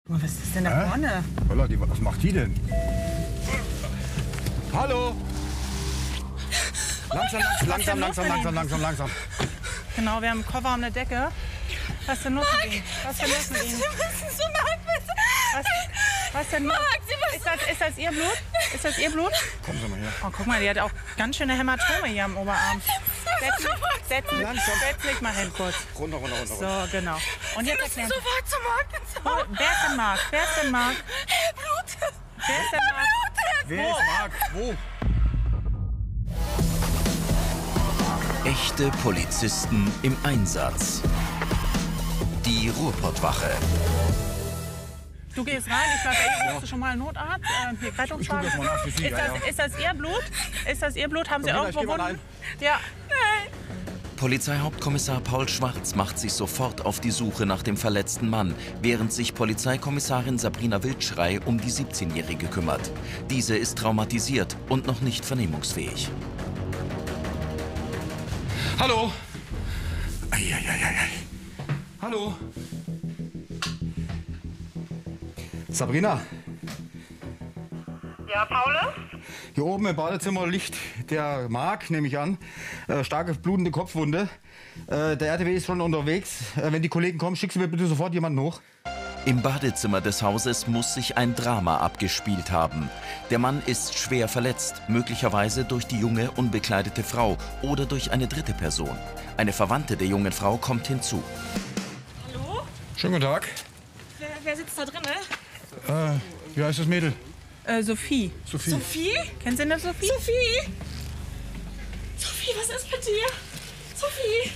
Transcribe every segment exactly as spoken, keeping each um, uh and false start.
Was ist denn da vorne? Holla, die, was macht die denn? Hallo! Langsam, langsam, langsam, langsam, langsam, langsam, langsam. Genau, wir haben einen Koffer und eine Decke. Was ist denn los mit Ihnen? Was ist denn los mit Ihnen? Sie müssen zu Marc, bitte. Was, was denn los? Marc, Sie müssen... Ist das, ist das Ihr Blut? Ist das Ihr Blut? Kommen Sie mal her. Oh, guck mal, die hat auch ganz schöne Hämatome hier am Oberarm. Setz, setz, setz dich mal hin kurz. Runter, runter, runter. runter. So, genau. Und jetzt Sie müssen erklären sofort zu Marc. Sie. Wer ist denn Marc? Wer ist denn Marc? Er blutet. Wer ist denn Marc? Wer ist Marc? Wo? Echte Polizisten im Einsatz. Die Ruhrpottwache. Du gehst rein, ich glaube, da rufst du schon mal einen Notarzt. Äh, hier, Rettungswagen. Ich guck das mal nach für Sie, Ist ja, das, ja. ist das Ihr Blut? Ist das Ihr Blut? Haben Sie Sabrina, irgendwo ich geh mal Wunden? Ja. Polizeihauptkommissar Paul Schwarz macht sich sofort auf die Suche nach dem verletzten Mann, während sich Polizeikommissarin Sabrina Wildschrei um die siebzehnjährige kümmert. Diese ist traumatisiert und noch nicht vernehmungsfähig. Hallo! Eieieiei. Hallo! Sabrina, Ja, Paule? hier oben im Badezimmer liegt der Marc, nehme ich an. Äh, starke blutende Kopfwunde. Äh, der R T W ist schon unterwegs. Äh, wenn die Kollegen kommen, schickst du mir bitte sofort jemanden hoch. Im Badezimmer des Hauses muss sich ein Drama abgespielt haben. Der Mann ist schwer verletzt, möglicherweise durch die junge, unbekleidete Frau oder durch eine dritte Person. Eine Verwandte der jungen Frau kommt hinzu. Hallo? Schönen guten Tag. Wer, wer sitzt da drin? Äh, wie heißt das Mädel? Äh, Sophie. Sophie. Sophie? Kennen Sie eine Sophie? Sophie? Sophie, was ist mit dir? Sophie,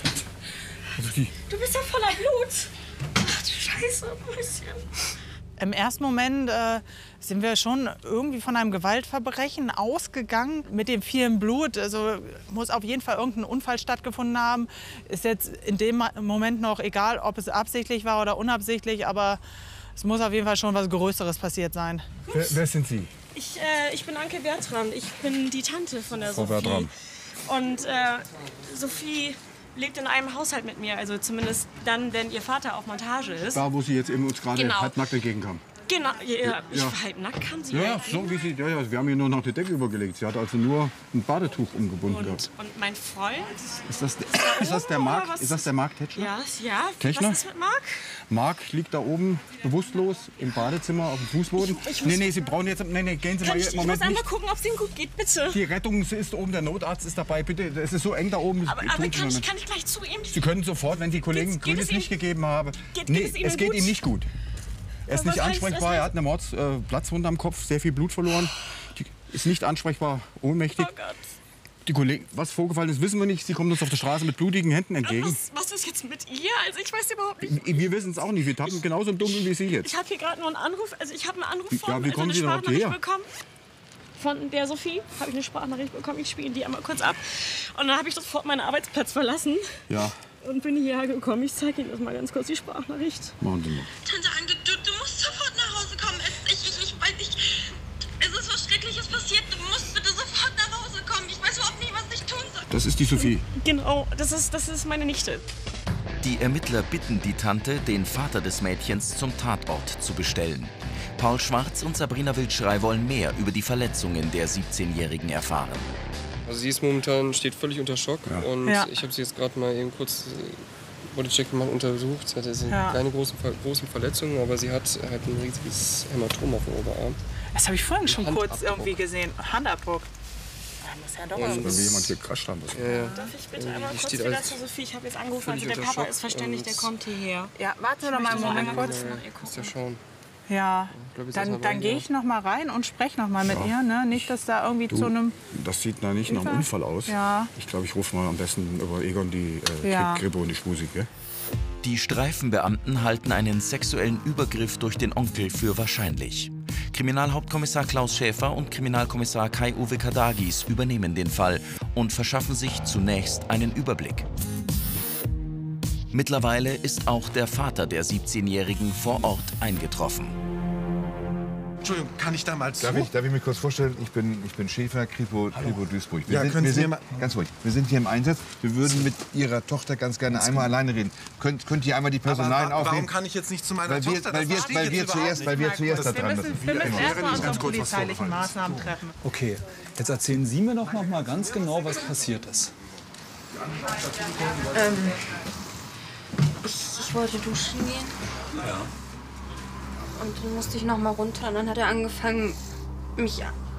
Sophie. du bist ja voller Blut. Ach du Scheiße, Mäuschen. Im ersten Moment äh, sind wir schon irgendwie von einem Gewaltverbrechen ausgegangen mit dem vielen Blut. Also muss auf jeden Fall irgendein Unfall stattgefunden haben. Ist jetzt in dem Moment noch egal, ob es absichtlich war oder unabsichtlich, aber es muss auf jeden Fall schon was Größeres passiert sein. Wer, wer sind Sie? Ich, äh, ich bin Anke Bertram. Ich bin die Tante von der Frau Sophie. Bertram. Und äh, Sophie lebt in einem Haushalt mit mir. Also zumindest dann, wenn ihr Vater auf Montage ist. Da, wo Sie jetzt eben uns gerade Genau. halbnackt entgegenkam. Genau, ja, ich Ja. war halb nackt, kam sie Ja, ja, rein. so wie Sie. Ja, ja, wir haben hier nur noch die Decke übergelegt. Sie hat also nur ein Badetuch umgebunden gehabt. Und, und mein Freund? Ist das, ist das der oben, Marc? oder was? Ist das der Marc Tetschner? Ja, ja. Techner? Was ist mit Marc? Marc liegt da oben bewusstlos im Badezimmer auf dem Fußboden. Ich- ich nee, muss- nee, Sie brauchen jetzt. Nee, nee, gehen Sie Kann mal ich, hier. ich muss Moment einmal nicht. gucken, ob es ihm gut geht, bitte. Die Rettung ist oben, der Notarzt ist dabei. Bitte, es ist so eng da oben. Aber, Tun aber Sie kann, ich, mal. kann ich gleich zu ihm? Sie können sofort, wenn die Kollegen Geht's- geht grünes es ihm- Licht gegeben haben. Geht- nee, geht es Ihnen es geht gut? ihm nicht gut. Er ist Was nicht heißt- ansprechbar, was er heißt- hat eine Mords, äh, Platzwunde am Kopf, sehr viel Blut verloren. Die ist nicht ansprechbar, ohnmächtig. Oh Gott. Die Kollegen, was vorgefallen ist, wissen wir nicht. Sie kommen uns auf der Straße mit blutigen Händen entgegen. Was, was ist jetzt mit ihr? Also ich weiß überhaupt nicht. Wir wissen es auch nicht. Wir tappen genauso im Dunkeln wie Sie jetzt. Ich habe hier gerade nur einen Anruf. Also ich habe einen Anruf Ja, von, wie also kommen eine Sie überhaupt Sprachnachricht hierher? bekommen. Von der Sophie habe ich eine Sprachnachricht bekommen. Ich spiele die einmal kurz ab. Und dann habe ich sofort meinen Arbeitsplatz verlassen Ja, und bin hierher gekommen. Ich zeige Ihnen das mal ganz kurz, die Sprachnachricht. machen Sie mal. Tante Anke, du, du musst sofort nach Hause kommen. Es, ich, ich, ich weiß nicht, es ist was Schreckliches passiert. Du musst bitte sofort nach Hause kommen. Ich weiß überhaupt nicht, was ich tun soll. Das ist die Sophie. Genau, das ist, das ist meine Nichte. Die Ermittler bitten die Tante, den Vater des Mädchens zum Tatort zu bestellen. Paul Schwarz und Sabrina Wildschrei wollen mehr über die Verletzungen der siebzehnjährigen erfahren. Also sie ist momentan, steht völlig unter Schock Ja. und Ja. ich habe sie jetzt gerade mal eben kurz äh, Bodycheck gemacht, untersucht. Sie hatte sind Ja. keine großen, Ver- großen Verletzungen, aber sie hat halt ein riesiges Hämatom auf dem Oberarm. Das habe ich vorhin schon kurz Handabdruck. irgendwie gesehen. Handabdruck. Da muss ja doch Und- irgendwas- Wenn wir jemand hier krascht haben. Ja, ja. Darf ich bitte Die einmal kurz steht wieder als zur Sophie? Ich habe jetzt angerufen. völlig Also der unter Papa Schock ist verständigt, der und- kommt hierher. Ja, warte doch mal einen Moment einmal kurz. kurz nach ihr Müsst ihr gucken. schauen. Ja, glaub, jetzt dann, erstmal dann beiden, gehe ja. ich noch mal rein und spreche noch mal mit ihr. Ne? Nicht, dass da irgendwie zu einem... Das sieht da nicht nach einem Unfall aus. Ja. Ich glaube, ich rufe mal am besten über Egon die äh, Ja. Krippe und die Schmusik. Gell? Die Streifenbeamten halten einen sexuellen Übergriff durch den Onkel für wahrscheinlich. Kriminalhauptkommissar Klaus Schäfer und Kriminalkommissar Kai-Uwe Kadagis übernehmen den Fall und verschaffen sich zunächst einen Überblick. Mittlerweile ist auch der Vater der siebzehnjährigen vor Ort eingetroffen. Entschuldigung, kann ich da mal zu? Darf ich, darf ich mich kurz vorstellen? Ich bin, ich bin Schäfer, Kripo, Kripo Duisburg. Wir Ja, sind, können wir Sie sind, mir ganz ruhig. Wir sind hier im Einsatz. Wir würden mit Ihrer Tochter ganz gerne einmal alleine reden. Könnt, könnt ihr einmal die Personalien Aber wa- aufnehmen? warum kann ich jetzt nicht zu meiner weil wir, Tochter? weil Das wir, verstehe weil ich wir jetzt überhaupt zuerst, nicht. weil wir zuerst da Wir dran müssen, müssen. wir müssen Genau. erstmal Ganz unsere kurz, was polizeilichen vorgefallen ist. Maßnahmen treffen. Okay, jetzt erzählen Sie mir doch noch mal ganz genau, was passiert ist. Ähm, ich, ich wollte duschen gehen. Ja. Und dann musste ich noch mal runter. Und dann hat er angefangen, mich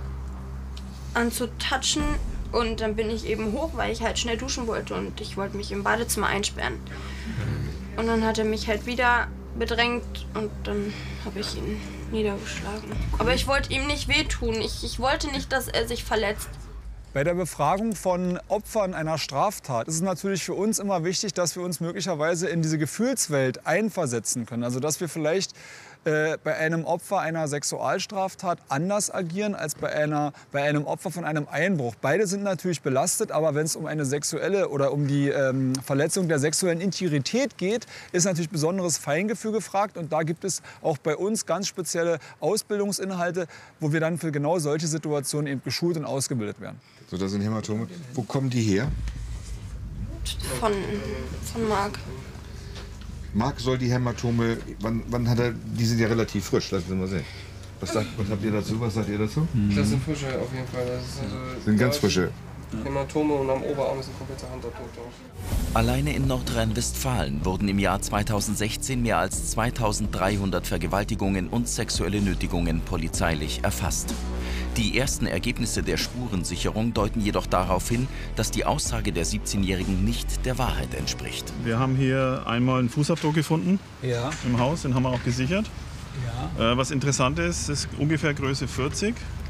anzutatschen. Und dann bin ich eben hoch, weil ich halt schnell duschen wollte. Und ich wollte mich im Badezimmer einsperren. Und dann hat er mich halt wieder bedrängt. Und dann habe ich ihn niedergeschlagen. Aber ich wollte ihm nicht wehtun. Ich, ich wollte nicht, dass er sich verletzt. Bei der Befragung von Opfern einer Straftat ist es natürlich für uns immer wichtig, dass wir uns möglicherweise in diese Gefühlswelt einversetzen können. Also dass wir vielleicht äh, bei einem Opfer einer Sexualstraftat anders agieren als bei, einer, bei einem Opfer von einem Einbruch. Beide sind natürlich belastet, aber wenn es um eine sexuelle oder um die ähm, Verletzung der sexuellen Integrität geht, ist natürlich besonderes Feingefühl gefragt. Und da gibt es auch bei uns ganz spezielle Ausbildungsinhalte, wo wir dann für genau solche Situationen eben geschult und ausgebildet werden. So, das sind Hämatome. Wo kommen die her? Von, von Marc. Marc soll die Hämatome, wann, wann hat er, die sind ja relativ frisch, lassen Sie mal sehen. Was, sagt, was habt ihr dazu, was sagt ihr dazu? Das sind frische auf jeden Fall. Das ist also Sind ganz frische. Hämatome und am Oberarm ist ein kompletter Handabdruck drauf. Alleine in Nordrhein-Westfalen wurden im Jahr zweitausendsechzehn mehr als zweitausenddreihundert Vergewaltigungen und sexuelle Nötigungen polizeilich erfasst. Die ersten Ergebnisse der Spurensicherung deuten jedoch darauf hin, dass die Aussage der siebzehnjährigen nicht der Wahrheit entspricht. Wir haben hier einmal einen Fußabdruck gefunden Ja. im Haus, den haben wir auch gesichert. Ja. Äh, was interessant ist, ist ungefähr Größe vierzig.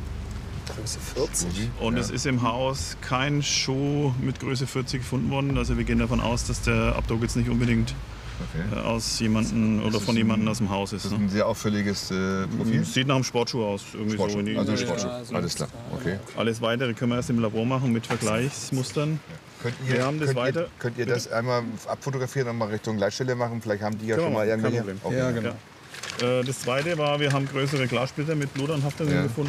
Größe vierzig. Und Ja. es ist im Haus kein Schuh mit Größe vierzig gefunden worden. Also wir gehen davon aus, dass der Abdruck jetzt nicht unbedingt Okay. äh, aus jemanden oder von jemandem aus dem Haus ist. Das ist Ne? ein sehr auffälliges äh, Profil. Sieht nach einem Sportschuh aus. Irgendwie Sportschuh. so in die Also Richtung. Sportschuh. Ja, so Alles klar. Okay. Alles Weitere können wir erst im Labor machen mit Vergleichsmustern. Könnt ihr, Wir haben das könnt, weiter- ihr, könnt ihr das einmal abfotografieren und mal Richtung Leitstelle machen? Vielleicht haben die ja Können schon wir mal machen, irgendwie. kein Problem. Okay. Ja, genau. Ja. Äh, das zweite war, wir haben größere Glassplitter mit Blutanhaftung Ja. gefunden.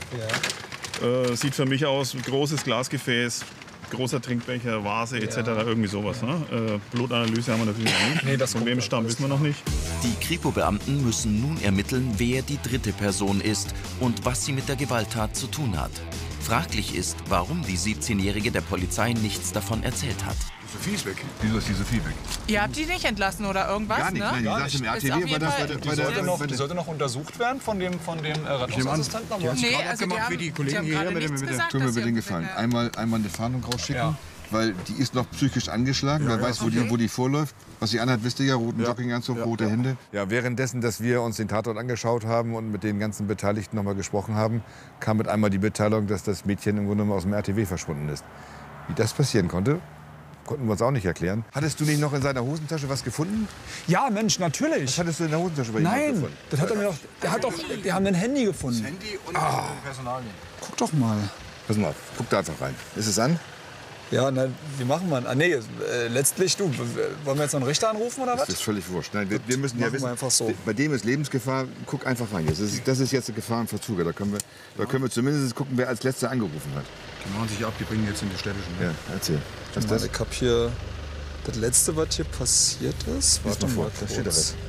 Ja. Äh, sieht für mich aus, großes Glasgefäß, großer Trinkbecher, Vase et cetera. Irgendwie sowas. Ne? Äh, Blutanalyse haben wir natürlich noch nicht. Nee, das Von kommt wem dann, stammt, alles wissen wir noch nicht. Die Kripo-Beamten müssen nun ermitteln, wer die dritte Person ist und was sie mit der Gewalttat zu tun hat. Fraglich ist, warum die siebzehnjährige der Polizei nichts davon erzählt hat. Sophie ist weg. Wieso ist die Sophie weg? Ihr habt die nicht entlassen oder irgendwas, Gar nicht. ne? Nein, die Gar saß nicht. im R T Ist auf W. War jeden das, Fall- war das, Die war sollte, das, noch, war die das, sollte noch untersucht werden von dem, von dem äh, Rettungsassistenten. aber- Nee, also die gemacht haben, wie die die Kollegen haben hier gerade mit dem- nichts mit dem- gesagt, Tut mir dass bitte sie- den Gefallen. Einmal, einmal eine Fahndung rausschicken, Ja. weil die ist noch psychisch angeschlagen. Wer weiß, wo, die, wo die vorläuft. Was sie anhat, wisst ihr ja, roten Jogginganzug, rote Hände. Ja, währenddessen, dass wir uns den Tatort angeschaut haben und mit den ganzen Beteiligten noch mal gesprochen haben, kam mit einmal die Mitteilung, dass das Mädchen im Grunde genommen aus dem R T W verschwunden ist. Wie das passieren konnte, konnten wir uns auch nicht erklären. Hattest du nicht noch in seiner Hosentasche was gefunden? Ja, Mensch, natürlich. Was hattest du in der Hosentasche bei ihm Nein, gefunden? das hat er mir doch. Der hat doch. Wir haben ein Handy gefunden. Handy und Personalien. Guck doch mal. Pass mal auf, guck da einfach rein. Ist es an? Ja, na, wie machen wir? Ah, nee, äh, letztlich, du, wollen wir jetzt noch einen Richter anrufen oder was? Das ist völlig wurscht. Nein, wir, wir müssen ja machen wir wissen, einfach so. bei dem ist Lebensgefahr, guck einfach rein. Das ist, das ist jetzt eine Gefahr im Verzug. Da können, wir, da können wir zumindest gucken, wer als Letzter angerufen hat. Die machen sich ab, die bringen jetzt in die städtischen. Ja, erzähl. Was ist Mal, das? ich hab hier das letzte, was hier passiert ist. Warte mal vor, mal da steht da kurz. was.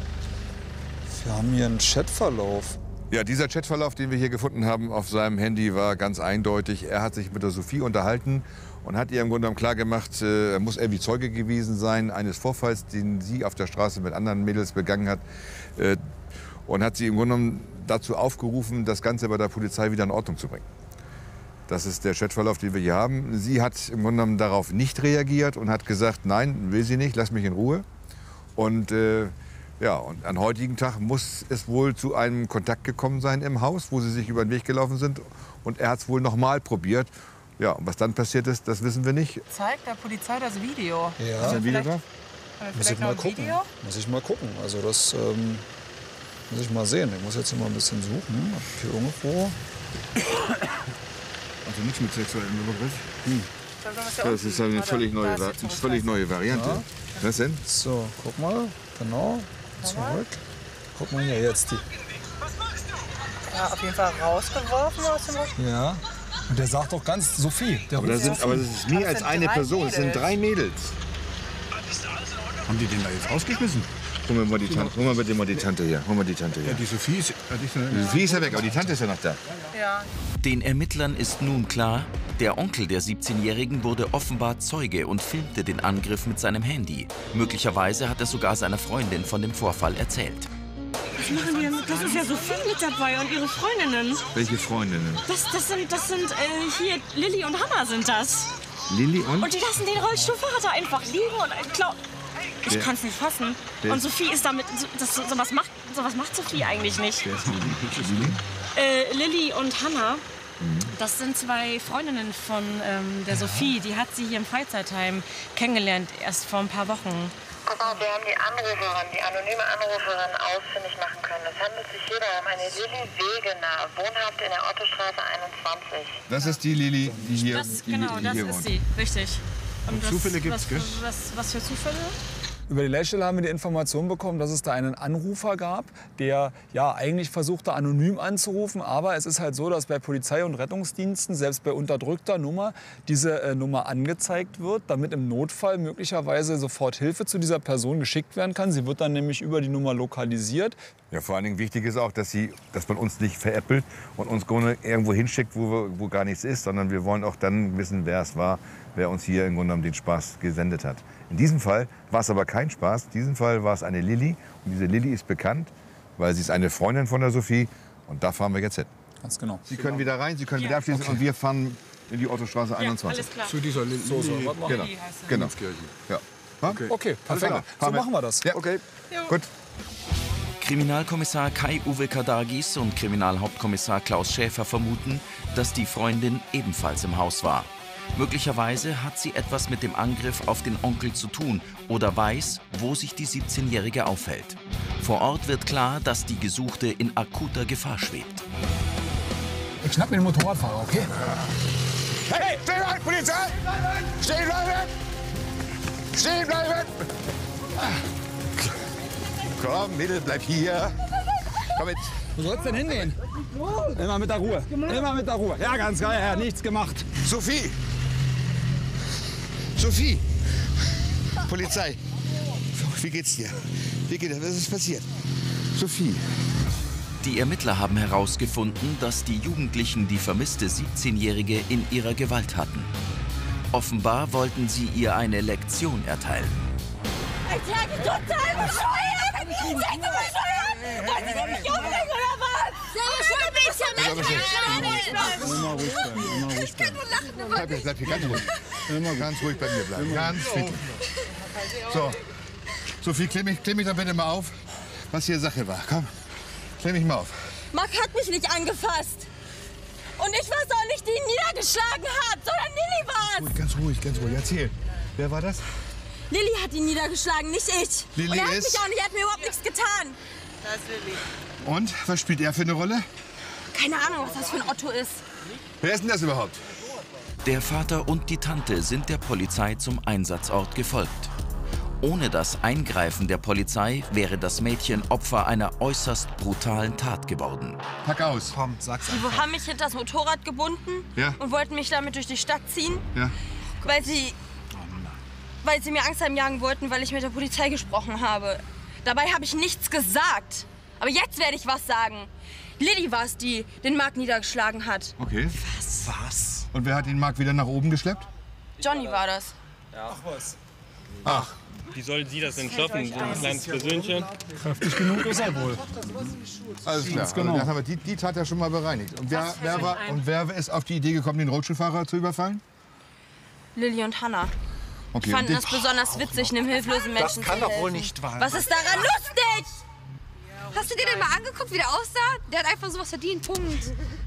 Wir haben hier einen Chatverlauf. Ja, dieser Chatverlauf, den wir hier gefunden haben auf seinem Handy, war ganz eindeutig. Er hat sich mit der Sophie unterhalten und hat ihr im Grunde genommen klargemacht, äh, er muss irgendwie Zeuge gewesen sein eines Vorfalls, den sie auf der Straße mit anderen Mädels begangen hat. Äh, und hat sie im Grunde genommen dazu aufgerufen, das Ganze bei der Polizei wieder in Ordnung zu bringen. Das ist der Chatverlauf, den wir hier haben. Sie hat im Grunde genommen darauf nicht reagiert und hat gesagt, nein, will sie nicht, lass mich in Ruhe. Und äh, ja, und am heutigen Tag muss es wohl zu einem Kontakt gekommen sein im Haus, wo sie sich über den Weg gelaufen sind. Und er hat es wohl noch mal probiert. Ja, und was dann passiert ist, das wissen wir nicht. Zeigt der Polizei das Video. Ja. Also Ein Video vielleicht- drauf? Haben wir Muss vielleicht ich mal noch ein gucken. Video? Muss ich mal gucken. Also das ähm, muss ich mal sehen. Ich muss jetzt hier mal ein bisschen suchen. Hier irgendwo. Also nichts mit sexuellem Übergriff. Hm. Das ist eine völlig neue, Va- eine völlig neue Variante. Ja. Was denn? So, guck mal. Genau. Zurück. Guck mal hier jetzt die. ja, auf jeden Fall rausgeworfen aus dem Rollstuhl. Ja. Und der sagt doch ganz Sophie. Der aber, das sind, aber das ist mehr als eine Person. Es sind drei Mädels. Haben die den da jetzt rausgeschmissen? Holen wir mal die Tante, holen wir bitte mal die Tante hier. Holen wir die Tante hier. Ja, die Sophie ist, die ist, die Sophie ist ja weg, aber die Tante ist ja noch da. Ja. Den Ermittlern ist nun klar, der Onkel der siebzehnjährigen wurde offenbar Zeuge und filmte den Angriff mit seinem Handy. Möglicherweise hat er sogar seiner Freundin von dem Vorfall erzählt. Was machen die denn? Das ist ja Sophie mit dabei und ihre Freundinnen. Welche Freundinnen? Das, das sind, das sind äh, hier, Lilly und Hannah sind das. Lilly und? Und die lassen den Rollstuhlfahrer da einfach liegen und äh, klar. Ich kann es nicht fassen. Wer? Und Sophie ist damit, das, sowas, macht, sowas macht Sophie eigentlich nicht. Wer ist Lilly? Äh, Lilly und Hannah, das sind zwei Freundinnen von ähm, der Sophie. Die hat sie hier im Freizeitheim kennengelernt, erst vor ein paar Wochen. Pass auf, wir haben die Anruferin, die anonyme Anruferin ausfindig machen können. Es handelt sich hierbei um eine Lilly Wegener, wohnhaft in der Ottostraße einundzwanzig. Das ist die Lilly, die hier, Das, die, genau, die das hier ist wohnt. sie, richtig. Und was- Zufälle gibt's, was, gell? was, was für Zufälle? Über die Leitstelle haben wir die Information bekommen, dass es da einen Anrufer gab, der ja eigentlich versuchte, anonym anzurufen. Aber es ist halt so, dass bei Polizei und Rettungsdiensten, selbst bei unterdrückter Nummer, diese äh, Nummer angezeigt wird, damit im Notfall möglicherweise sofort Hilfe zu dieser Person geschickt werden kann. Sie wird dann nämlich über die Nummer lokalisiert. Ja, vor allen Dingen wichtig ist auch, dass, sie, dass man uns nicht veräppelt und uns irgendwo hinschickt, wo, wir, wo gar nichts ist, sondern wir wollen auch dann wissen, wer es war, wer uns hier im Grunde genommen den Spaß gesendet hat. In diesem Fall war es aber kein Spaß. In diesem Fall war es eine Lilly. Und diese Lilly ist bekannt, weil sie ist eine Freundin von der Sophie. Und da fahren wir jetzt hin. Ganz genau. Sie können wieder rein, Sie können wieder abschließen und wir fahren in die Ottostraße einundzwanzig. alles klar. Zu dieser Lilly. So, so, warte mal. Genau, genau. Ja. Okay, okay, perfekt. klar. So Fahren wir. machen wir das. Ja, okay. Gut. Kriminalkommissar Kai-Uwe Kadagis und Kriminalhauptkommissar Klaus Schäfer vermuten, dass die Freundin ebenfalls im Haus war. Möglicherweise hat sie etwas mit dem Angriff auf den Onkel zu tun oder weiß, wo sich die siebzehnjährige aufhält. Vor Ort wird klar, dass die Gesuchte in akuter Gefahr schwebt. Ich schnapp mir den Motorradfahrer, okay? Hey, stehen bleiben, Polizei! Stehen bleiben! Stehen bleiben! Komm, Mädel, bleib hier. Komm mit. Wo soll's denn hingehen? Immer mit der Ruhe. Immer mit der Ruhe. Ja, ganz geil, ja, nichts gemacht. Sophie! Sophie! Polizei! Wie geht's dir? Wie geht es? Was ist passiert? Sophie! Die Ermittler haben herausgefunden, dass die Jugendlichen die vermisste siebzehnjährige in ihrer Gewalt hatten. Offenbar wollten sie ihr eine Lektion erteilen. Ich sage total bescheuert! Seid ihr bescheuert? Wollt ihr mich umbringen oder was? Sehr bescheuert, Mädchen! Immer ruhig bleiben, immer ruhig Ich kann nur lachen. Bleib, hier, bleib hier ganz ruhig. Immer ganz ruhig bei mir bleiben. Ganz friedlich. So, Sophie, klemm mich, klemm mich doch bitte mal auf, was hier Sache war. Komm, klemm mich mal auf. Marc hat mich nicht angefasst. Und ich war's auch nicht, die ihn niedergeschlagen hat, sondern Lilly war's. Ruhig, ganz ruhig, ganz ruhig. Erzähl. Wer war das? Lilly hat ihn niedergeschlagen, nicht ich. Lilly Und er hat ist- mich auch nicht, er hat mir überhaupt nichts getan. Das ist Lilly. Und, was spielt er für eine Rolle? Keine Ahnung, was das für ein Otto ist. Wer ist denn das überhaupt? Der Vater und die Tante sind der Polizei zum Einsatzort gefolgt. Ohne das Eingreifen der Polizei wäre das Mädchen Opfer einer äußerst brutalen Tat geworden. Pack aus. Komm, sag's Sie haben mich hinter das Motorrad gebunden Ja. und wollten mich damit durch die Stadt ziehen, Ja. weil sie, weil sie mir Angst einjagen wollten, weil ich mit der Polizei gesprochen habe. Dabei habe ich nichts gesagt. Aber jetzt werde ich was sagen. Lilly war es, die den Marc niedergeschlagen hat. Okay. Was? Was? Und wer hat den Marc wieder nach oben geschleppt? Johnny war das. Ach was. Ach. Wie soll sie das denn schaffen, so ein kleines Persönchen? Kräftig genug ist er wohl. Alles klar. Ganz genau. Also, dann haben wir die, die Tat ja schon mal bereinigt. Und wer, wer war, und wer ist auf die Idee gekommen, den Rollstuhlfahrer zu überfallen? Lilly und Hannah. Okay, Die fanden und es besonders witzig, einem hilflosen Menschen Das kann zu doch wohl helfen. nicht wahr sein. Was ist daran lustig? Hast du dir denn mal angeguckt, wie der aussah? Der hat einfach sowas verdient, Punkt.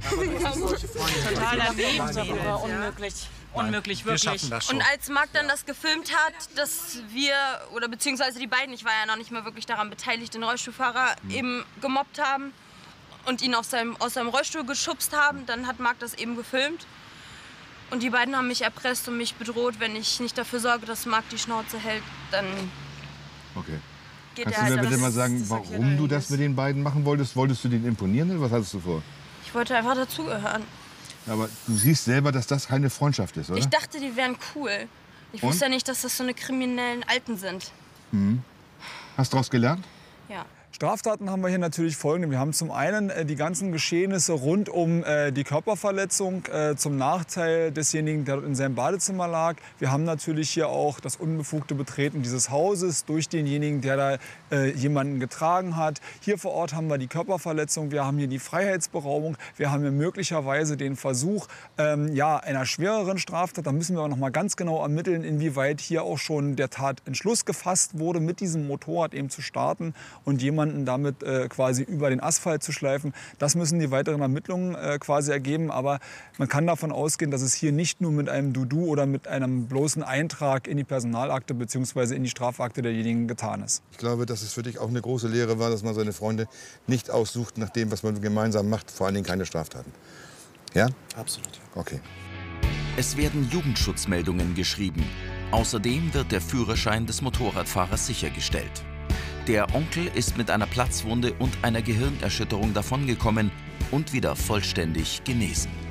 Total daneben, aber unmöglich. Unmöglich, Wir wirklich. schaffen das schon. Und als Marc dann das gefilmt hat, dass wir, oder beziehungsweise die beiden, ich war ja noch nicht mal wirklich daran beteiligt, den Rollstuhlfahrer eben gemobbt haben und ihn auf seinem, aus seinem Rollstuhl geschubst haben, dann hat Marc das eben gefilmt. Und die beiden haben mich erpresst und mich bedroht, wenn ich nicht dafür sorge, dass Marc die Schnauze hält, dann... Okay. geht Kannst er du halt... mir bitte das- mal sagen, das erklärt warum er du nicht. das mit den beiden machen wolltest? Wolltest du denen imponieren oder was hattest du vor? Ich wollte einfach dazugehören. Aber du siehst selber, dass das keine Freundschaft ist, oder? Ich dachte, die wären cool. Ich Und? wusste ja nicht, dass das so eine kriminellen Alten sind. Mhm. Hast du daraus gelernt? Ja. Straftaten haben wir hier natürlich folgende. Wir haben zum einen äh, die ganzen Geschehnisse rund um äh, die Körperverletzung äh, zum Nachteil desjenigen, der dort in seinem Badezimmer lag. Wir haben natürlich hier auch das unbefugte Betreten dieses Hauses durch denjenigen, der da äh, jemanden getragen hat. Hier vor Ort haben wir die Körperverletzung, wir haben hier die Freiheitsberaubung, wir haben hier möglicherweise den Versuch ähm, ja, einer schwereren Straftat. Da müssen wir auch noch mal ganz genau ermitteln, inwieweit hier auch schon der Tatentschluss gefasst wurde, mit diesem Motorrad eben zu starten und jemanden damit äh, quasi über den Asphalt zu schleifen. Das müssen die weiteren Ermittlungen äh, quasi ergeben. Aber man kann davon ausgehen, dass es hier nicht nur mit einem Dudu oder mit einem bloßen Eintrag in die Personalakte bzw. in die Strafakte derjenigen getan ist. Ich glaube, dass es für dich auch eine große Lehre war, dass man seine Freunde nicht aussucht nach dem, was man gemeinsam macht, vor allen Dingen keine Straftaten. Ja? Absolut. Okay. Es werden Jugendschutzmeldungen geschrieben. Außerdem wird der Führerschein des Motorradfahrers sichergestellt. Der Onkel ist mit einer Platzwunde und einer Gehirnerschütterung davongekommen und wieder vollständig genesen.